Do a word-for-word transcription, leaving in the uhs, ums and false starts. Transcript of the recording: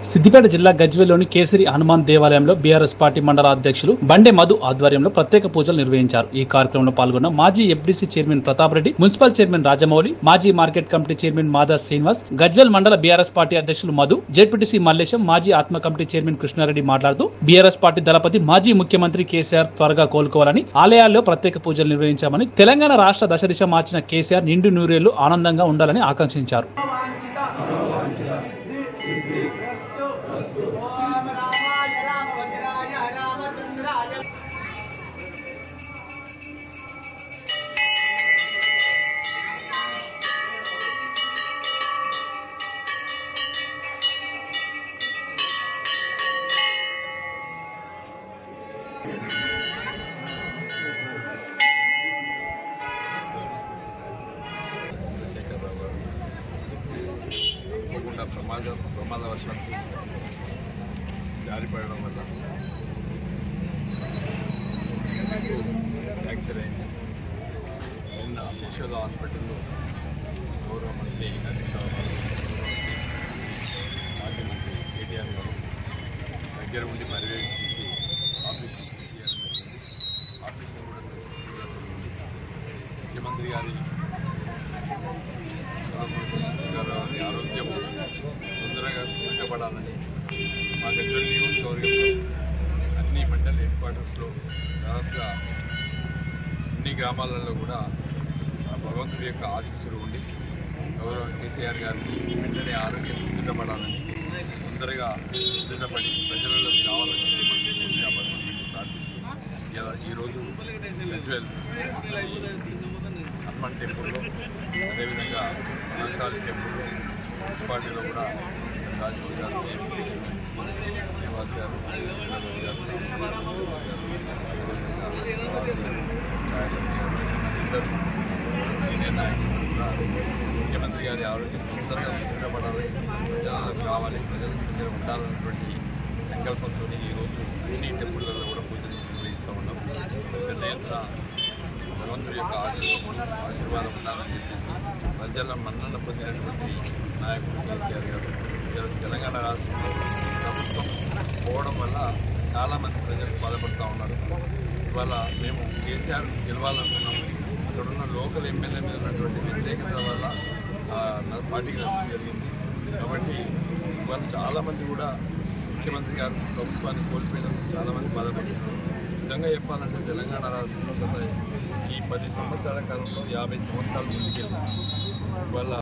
సిద్దిపేట జిల్లా గజ్వేల్లోని కేసరి హనుమాన్ దేవాలయంలో BRS party మండల అధ్యక్షులు బండే మధు ఆధ్వర్యంలో ప్రత్యేక పూజలు నిర్వహించారు. ఈ కార్యక్రమంలో పాల్గొన్న మాజీ FDC chairman Pratap Reddy, municipal chairman Rajamouli, మాజీ మార్కెట్ కమిటీ చైర్మన్ మాదా శ్రీనివాస్, గజ్వేల్ మండల బీఆర్ఎస్ పార్టీ అధ్యక్షులు మధు, జెడ్పీటీసీ మల్లేశం, మాజీ ఆత్మ కమిటీ చైర్మన్ కృష్ణారెడ్డి మాట్లాడుతూ బీఆర్ఎస్ పార్టీ దళపతి మాజీ ముఖ్యమంత్రి కేసీఆర్ త్వరగా కోలుకోవాలని, ఆలయాల్లో ప్రత్యేక పూజలు నిర్వహించామని, తెలంగాణ రాష్ట్ర దశ దిశ మార్చిన కేసీఆర్ నిండు నూరేళ్లు ఆనందంగా ఉండాలని ఆకాంక్షించారు. ప్రమాదం ప్రమాదవశాత్తు జారిపడడం వల్ల ఫ్రాక్చర్ అయింది. నిన్న యశోద హాస్పిటల్లో గౌరవ మంత్రి హరీష్ రావు గారు, మాజీ మంత్రి కేటీఆర్ గారు దగ్గర ఉండి పర్యవేక్షించి ఆపరేషన్ చేయడం జరిగింది. ఆపరేషన్ కూడా సక్సెస్ఫుల్గా జరిగింది. ముఖ్యమంత్రి గారి గారి ఆరోగ్యం తొందరగా కుట్టబడాలని మా దగ్గర నియోజకవర్గంలో అన్ని మండల హెడ్ క్వార్టర్స్లో దాదాపుగా అన్ని గ్రామాలలో కూడా భగవంతుడి యొక్క ఆశీస్సులు ఉండి గౌరవ కేసీఆర్ గారికి వెంటనే ఆరోగ్యం కుట్టబడాలని, తొందరగా కుట్టబడి ప్రజలలోకి రావాలని ప్రార్థిస్తూ ఈరోజు గజ్వేల్ హనుమాన్ టెంపుల్లో, అదేవిధంగా మలంకాళి టెంపుల్లో, మున్సిపాలిటీలో కూడా రాజమౌళి గారు, శ్రీనివాస్ గారు, ఇద్దరు సీనియర్ నాయకులు కూడా ముఖ్యమంత్రి గారి ఆరోగ్యం తొందరగా కుట్టబడాలి, ప్రజలకు కావాలి, ప్రజల దగ్గర ఉండాలన్నటువంటి సంకల్పంతో ఈరోజు అన్ని టెంపుల్లలో కూడా పూజలు నిర్వహిస్తూ ఉన్నాం. పెద్ద ఎత్తున భగవంతుడి యొక్క ఆశీర్వాదం ఆశీర్వాదం ఉండాలని చెప్పేసి ప్రజల మన్నన పొందినటువంటి నాయకుడు కేసీఆర్ గారు. తెలంగాణ రాష్ట్రంలో ప్రభుత్వం పోవడం వల్ల చాలామంది ప్రజలు బాధపడుతూ ఉన్నారు. ఇవాళ మేము కేసీఆర్ గెలవాలనుకున్నాము. ఇక్కడున్న లోకల్ ఎమ్మెల్యే మీద ఉన్నటువంటి వ్యతిరేకత వల్ల పార్టీకి నష్టం జరిగింది. కాబట్టి ఇవాళ చాలామంది కూడా ముఖ్యమంత్రి గారు ప్రభుత్వాన్ని కోల్పోయినందుకు చాలామంది బాధపడుతున్నారు. నిజంగా చెప్పాలంటే తెలంగాణ రాష్ట్రంలో గత ఈ పది సంవత్సరాల కాలంలో యాభై సంవత్సరాలు ముందుకెళ్ళి ఇవాళ